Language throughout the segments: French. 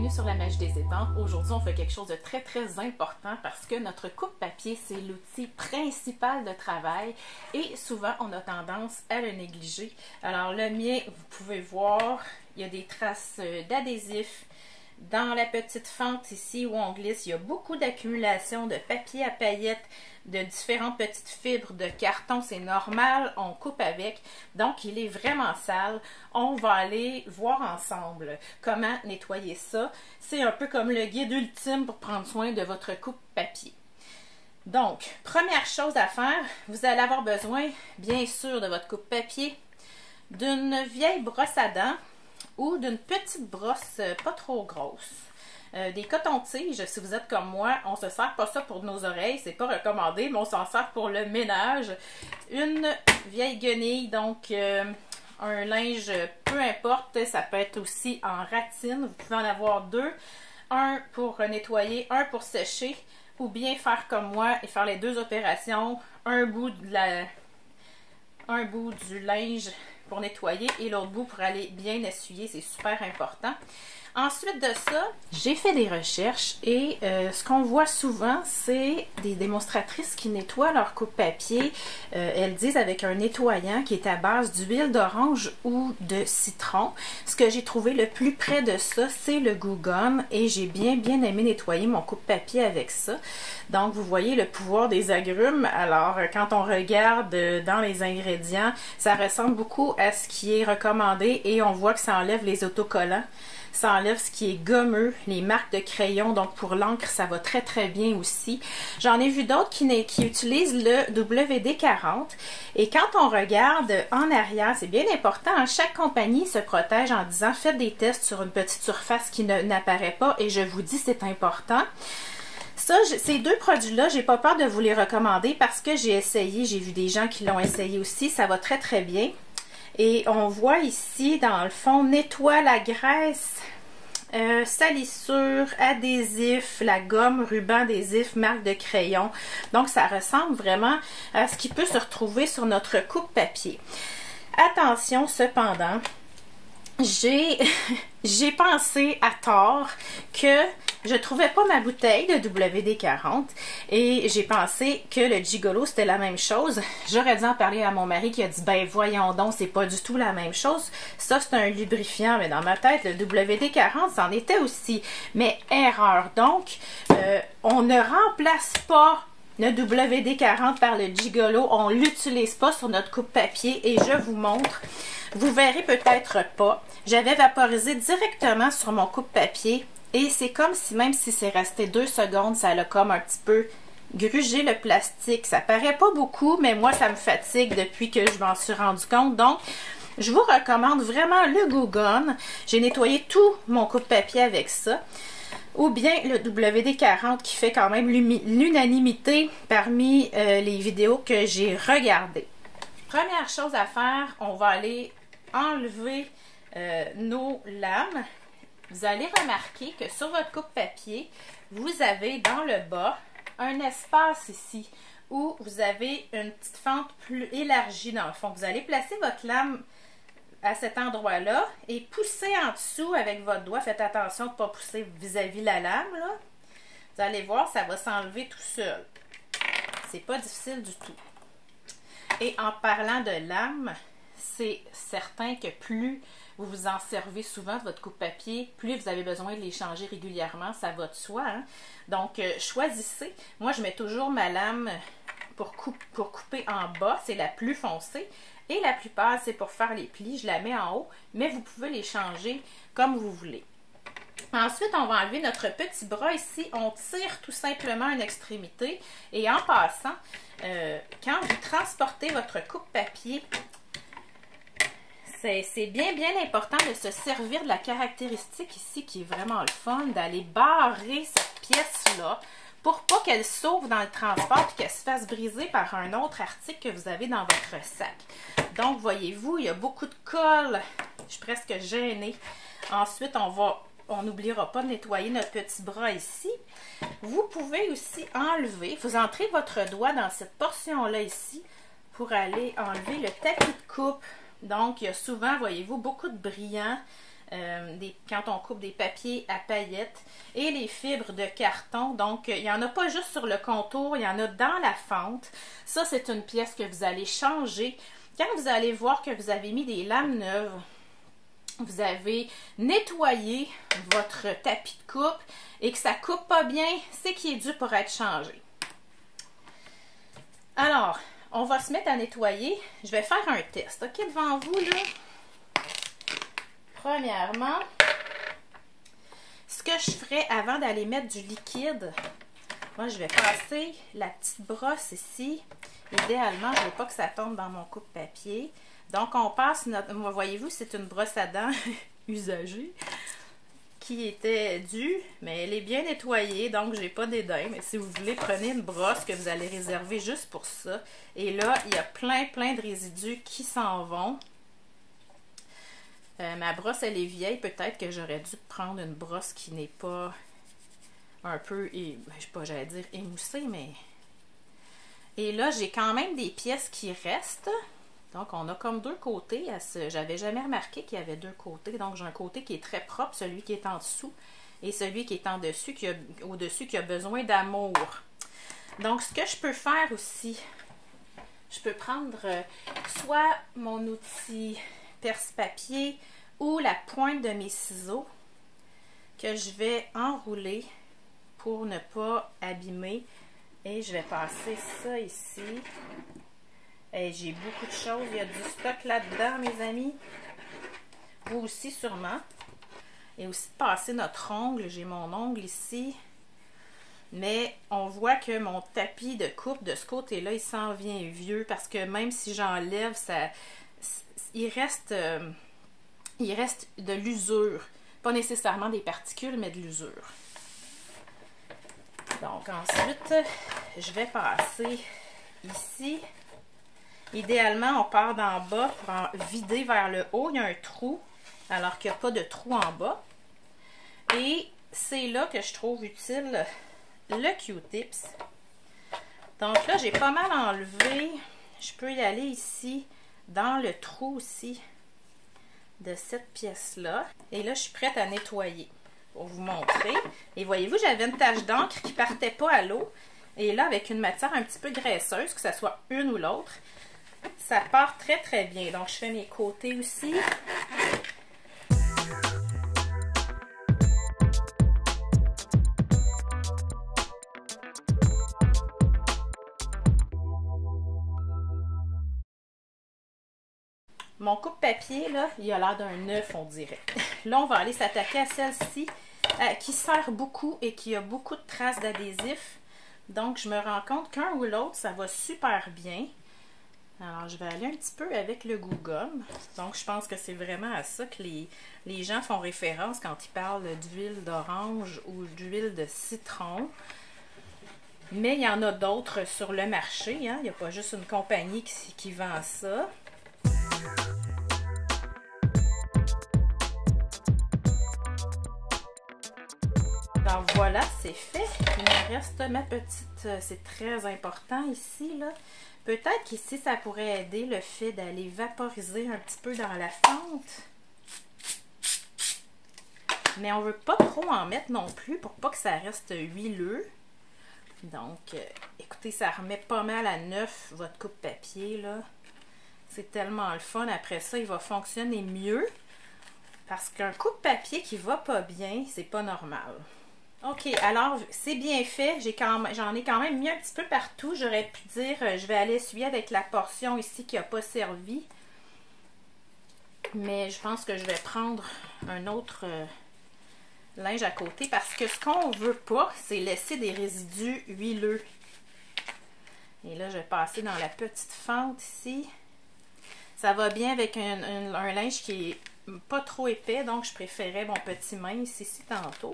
bienvenue sur la Magie des étampes. Aujourd'hui, on fait quelque chose de très important parce que notre coupe-papier, c'est l'outil principal de travail et souvent, on a tendance à le négliger. Alors, le mien, vous pouvez voir, il y a des traces d'adhésif. Dans la petite fente ici où on glisse, il y a beaucoup d'accumulation de papier à paillettes, de différentes petites fibres de carton. C'est normal, on coupe avec. Donc, il est vraiment sale. On va aller voir ensemble comment nettoyer ça. C'est un peu comme le guide ultime pour prendre soin de votre coupe-papier. Donc, première chose à faire, vous allez avoir besoin, bien sûr, de votre coupe-papier, d'une vieille brosse à dents, ou d'une petite brosse pas trop grosse. Des cotons-tiges, si vous êtes comme moi, on se sert pas ça pour nos oreilles, c'est pas recommandé, mais on s'en sert pour le ménage. Une vieille guenille, donc un linge, peu importe, ça peut être aussi en ratine, vous pouvez en avoir deux, un pour nettoyer, un pour sécher, ou bien faire comme moi et faire les deux opérations, un bout du linge pour nettoyer et l'autre bout pour aller bien essuyer, c'est super important. Ensuite de ça, j'ai fait des recherches et ce qu'on voit souvent, c'est des démonstratrices qui nettoient leur coupe-papier. Elles disent avec un nettoyant qui est à base d'huile d'orange ou de citron. Ce que j'ai trouvé le plus près de ça, c'est le Goo Gone et j'ai bien aimé nettoyer mon coupe-papier avec ça. Donc, vous voyez le pouvoir des agrumes. Alors, quand on regarde dans les ingrédients, ça ressemble beaucoup à ce qui est recommandé et on voit que ça enlève les autocollants. Ça enlève ce qui est gommeux, les marques de crayon. Donc, pour l'encre, ça va très bien aussi. J'en ai vu d'autres qui utilisent le WD-40. Et quand on regarde en arrière, c'est bien important, hein, chaque compagnie se protège en disant « Faites des tests sur une petite surface qui n'apparaît pas. » Et je vous dis, c'est important. Ça, ces deux produits-là, j'ai pas peur de vous les recommander parce que j'ai essayé, j'ai vu des gens qui l'ont essayé aussi. Ça va très bien. Et on voit ici, dans le fond, nettoie la graisse, salissure, adhésif, la gomme, ruban adhésif, marque de crayon. Donc, ça ressemble vraiment à ce qui peut se retrouver sur notre coupe-papier. Attention, cependant, j'ai pensé à tort que je trouvais pas ma bouteille de WD-40 et j'ai pensé que le Gigolo c'était la même chose. J'aurais dû en parler à mon mari qui a dit ben voyons donc, c'est pas du tout la même chose. Ça c'est un lubrifiant, mais dans ma tête le WD-40 c'en était aussi. Mais erreur. Donc on ne remplace pas le WD-40 par le Gigolo, on l'utilise pas sur notre coupe-papier et je vous montre. Vous verrez peut-être pas. J'avais vaporisé directement sur mon coupe-papier et c'est comme si, même si c'est resté 2 secondes, ça a comme un petit peu grugé le plastique. Ça paraît pas beaucoup, mais moi, ça me fatigue depuis que je m'en suis rendu compte. Donc, je vous recommande vraiment le Goo Gone. J'ai nettoyé tout mon coupe-papier avec ça. Ou bien le WD-40 qui fait quand même l'unanimité parmi les vidéos que j'ai regardées. Première chose à faire, on va aller enlever nos lames. Vous allez remarquer que sur votre coupe-papier, vous avez dans le bas un espace ici où vous avez une petite fente plus élargie dans le fond. Vous allez placer votre lame à cet endroit-là et pousser en dessous avec votre doigt. Faites attention de ne pas pousser vis-à-vis la lame, là. Vous allez voir, ça va s'enlever tout seul. C'est pas difficile du tout. Et en parlant de lame, c'est certain que plus vous vous en servez souvent de votre coupe-papier, plus vous avez besoin de les changer régulièrement, ça va de soi. Hein? Donc, choisissez. Moi, je mets toujours ma lame pour couper en bas, c'est la plus foncée. Et la plupart, c'est pour faire les plis, je la mets en haut, mais vous pouvez les changer comme vous voulez. Ensuite, on va enlever notre petit bras ici. On tire tout simplement une extrémité. Et en passant, quand vous transportez votre coupe-papier, c'est bien important de se servir de la caractéristique ici qui est vraiment le fun, d'aller barrer cette pièce-là pour pas qu'elle sauve dans le transport et qu'elle se fasse briser par un autre article que vous avez dans votre sac. Donc, voyez-vous, il y a beaucoup de colle. Je suis presque gênée. Ensuite, on n'oubliera pas de nettoyer notre petit bras ici. Vous pouvez aussi enlever, vous entrez votre doigt dans cette portion-là ici pour aller enlever le tapis de coupe. Donc, il y a souvent, voyez-vous, beaucoup de brillant quand on coupe des papiers à paillettes et les fibres de carton. Donc, il n'y en a pas juste sur le contour, il y en a dans la fente. Ça, c'est une pièce que vous allez changer. Quand vous allez voir que vous avez mis des lames neuves, vous avez nettoyé votre tapis de coupe et que ça coupe pas bien, c'est qu'il est dû pour être changé. Alors, on va se mettre à nettoyer. Je vais faire un test, ok, devant vous, là. Premièrement, ce que je ferais avant d'aller mettre du liquide, moi, je vais passer la petite brosse ici. Idéalement, je ne veux pas que ça tombe dans mon coupe-papier. Donc, on passe notre... Voyez-vous, c'est une brosse à dents usagée qui était due, mais elle est bien nettoyée, donc j'ai pas d'édème. Mais si vous voulez, prenez une brosse que vous allez réserver juste pour ça. Et là, il y a plein de résidus qui s'en vont. Ma brosse, elle est vieille. Peut-être que j'aurais dû prendre une brosse qui n'est pas un peu, je sais pas, j'allais dire émoussée, mais... Et là, j'ai quand même des pièces qui restent. Donc, on a comme deux côtés. J'avais jamais remarqué qu'il y avait deux côtés. Donc, j'ai un côté qui est très propre, celui qui est en dessous, et celui qui est en dessus, au-dessus, qui a besoin d'amour. Donc, ce que je peux faire aussi, je peux prendre soit mon outil perce-papier ou la pointe de mes ciseaux que je vais enrouler pour ne pas abîmer. Et je vais passer ça ici. Et j'ai beaucoup de choses. Il y a du stock là-dedans, mes amis. Vous aussi, sûrement. Et aussi de passer notre ongle. J'ai mon ongle ici. Mais on voit que mon tapis de coupe de ce côté-là, il s'en vient vieux. Parce que même si j'enlève, ça, il reste de l'usure. Pas nécessairement des particules, mais de l'usure. Donc ensuite, je vais passer ici. Idéalement, on part d'en bas pour en vider vers le haut. Il y a un trou, alors qu'il n'y a pas de trou en bas. Et c'est là que je trouve utile le Q-tips. Donc là, j'ai pas mal enlevé. Je peux y aller ici, dans le trou aussi de cette pièce-là. Et là, je suis prête à nettoyer. Pour vous montrer. Et voyez-vous, j'avais une tache d'encre qui partait pas à l'eau. Et là, avec une matière un petit peu graisseuse, que ce soit une ou l'autre, ça part très bien. Donc, je fais mes côtés aussi. Mon coupe-papier, là, il a l'air d'un œuf, on dirait. Là, on va aller s'attaquer à celle-ci, qui sert beaucoup et qui a beaucoup de traces d'adhésif. Donc, je me rends compte qu'un ou l'autre, ça va super bien. Alors, je vais aller un petit peu avec le Goo Gum. Donc, je pense que c'est vraiment à ça que les gens font référence quand ils parlent d'huile d'orange ou d'huile de citron. Mais il y en a d'autres sur le marché, hein? Il n'y a pas juste une compagnie qui vend ça. Donc voilà, c'est fait. Il me reste ma petite... C'est très important ici, là. Peut-être qu'ici, ça pourrait aider le fait d'aller vaporiser un petit peu dans la fente. Mais on ne veut pas trop en mettre non plus pour pas que ça reste huileux. Donc, écoutez, ça remet pas mal à neuf votre coupe-papier, là. C'est tellement le fun. Après ça, il va fonctionner mieux. Parce qu'un coupe-papier qui va pas bien, c'est pas normal. OK, alors, c'est bien fait. J'en ai quand même mis un petit peu partout. J'aurais pu dire, je vais aller essuyer avec la portion ici qui n'a pas servi. Mais je pense que je vais prendre un autre linge à côté. Parce que ce qu'on veut pas, c'est laisser des résidus huileux. Et là, je vais passer dans la petite fente ici. Ça va bien avec un linge qui est pas trop épais. Donc, je préférais mon petit mince ici tantôt.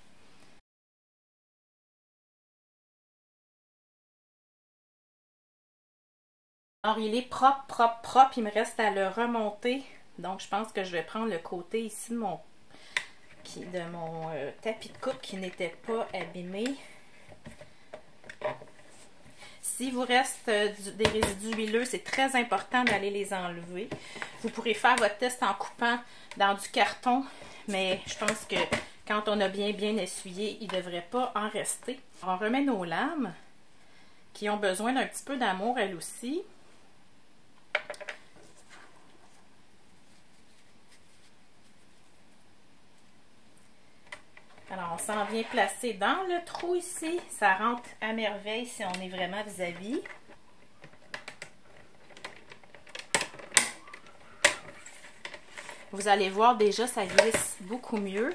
Alors, il est propre. Il me reste à le remonter. Donc, je pense que je vais prendre le côté ici de mon tapis de coupe qui n'était pas abîmé. S'il vous reste des résidus huileux, c'est très important d'aller les enlever. Vous pourrez faire votre test en coupant dans du carton, mais je pense que quand on a bien essuyé, il ne devrait pas en rester. On remet nos lames qui ont besoin d'un petit peu d'amour elles aussi. Alors, on s'en vient placer dans le trou ici. Ça rentre à merveille si on est vraiment vis-à-vis. Vous allez voir déjà, ça glisse beaucoup mieux.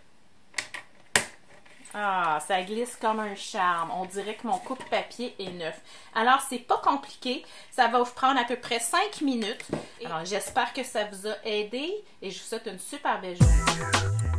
Ah, ça glisse comme un charme. On dirait que mon coupe-papier est neuf. Alors, c'est pas compliqué. Ça va vous prendre à peu près 5 minutes. Alors, j'espère que ça vous a aidé et je vous souhaite une super belle journée.